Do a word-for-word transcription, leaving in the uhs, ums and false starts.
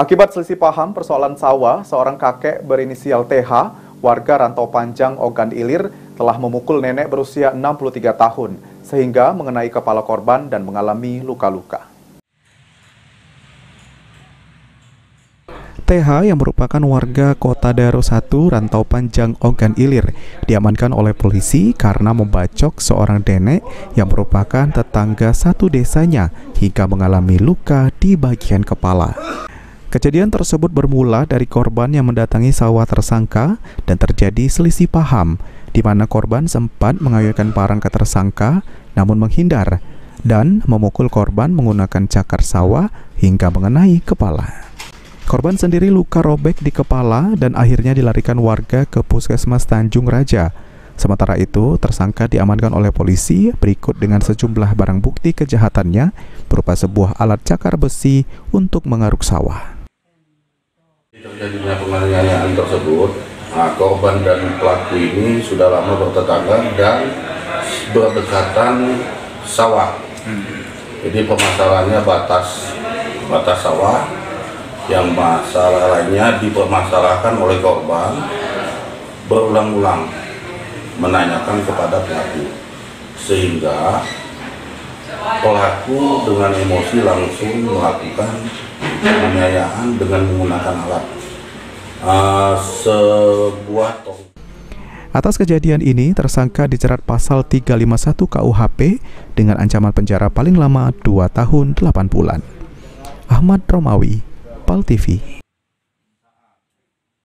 Akibat selisih paham persoalan sawah, seorang kakek berinisial T H, warga Rantau Panjang, Ogan Ilir, telah memukul nenek berusia enam puluh tiga tahun, sehingga mengenai kepala korban dan mengalami luka-luka. T H yang merupakan warga Kota Daro satu, Rantau Panjang, Ogan Ilir, diamankan oleh polisi karena membacok seorang nenek yang merupakan tetangga satu desanya hingga mengalami luka di bagian kepala. Kejadian tersebut bermula dari korban yang mendatangi sawah tersangka dan terjadi selisih paham, di mana korban sempat mengayunkan parang ke tersangka namun menghindar dan memukul korban menggunakan cakar sawah hingga mengenai kepala. Korban sendiri luka robek di kepala dan akhirnya dilarikan warga ke Puskesmas Tanjung Raja. Sementara itu, tersangka diamankan oleh polisi berikut dengan sejumlah barang bukti kejahatannya berupa sebuah alat cakar besi untuk mengaruk sawah. Terjadinya penganiayaan tersebut, nah, korban dan pelaku ini sudah lama bertetangga dan berdekatan sawah. Jadi permasalahannya batas batas sawah, yang masalah lainnya dipermasalahkan oleh korban berulang-ulang menanyakan kepada pelaku, sehingga pelaku dengan emosi langsung melakukan penganiayaan dengan menggunakan alat uh, sebuah tong. Atas kejadian ini, tersangka dijerat pasal tiga lima satu K U H P dengan ancaman penjara paling lama dua tahun delapan bulan. Ahmad Romawi, Pal T V.